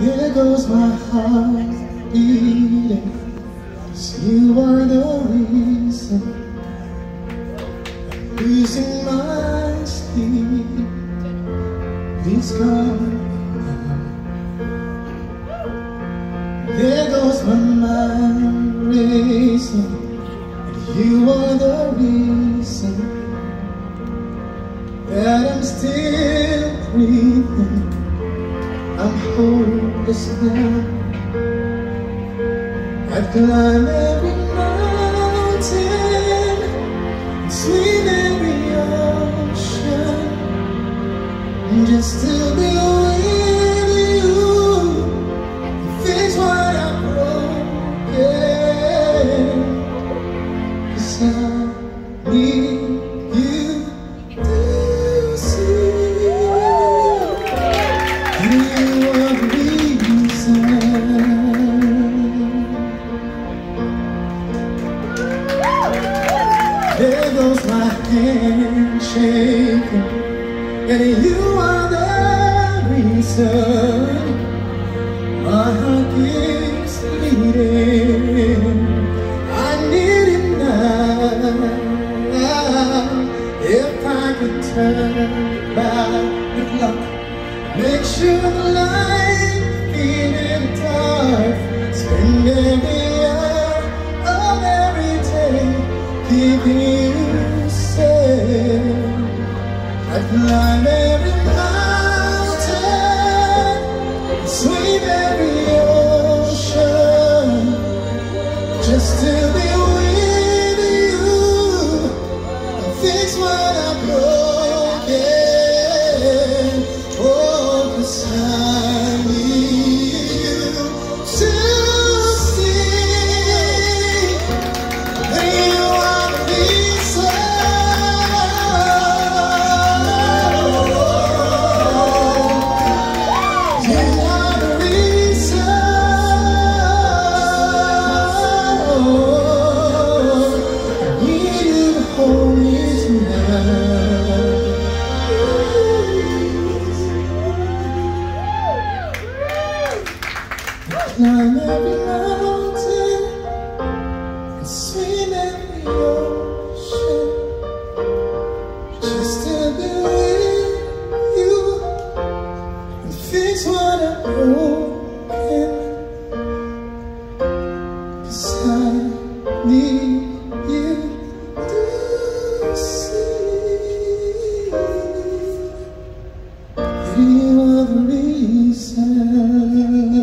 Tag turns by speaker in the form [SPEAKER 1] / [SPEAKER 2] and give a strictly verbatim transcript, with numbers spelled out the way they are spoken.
[SPEAKER 1] There goes my heart beating, 'cause you are the reason I'm losing my sleep. Please come. There goes my mind racing, and you are the reason that I'm still breathing. I'm hopeless now. I'd climb every mountain and swim every ocean just to be with you and fix what I'm broken. 'Cause I need you to see. There goes my hand shaking, and you are the reason my heart keeps beating. I need it now. If I could turn back the clock, make sure the light in the dark, spend every hour of every day keeping you safe. I'd climb every mountain, swim every ocean just to be with you and fix what I'm broken. Oh, 'cause I need you to see that you are the reason. You are the reason. I need you to hold me tonight. Climb every mountain and swim every ocean just to be with you and fix what I'm broken. 'Cause I need you to see that you are the reason.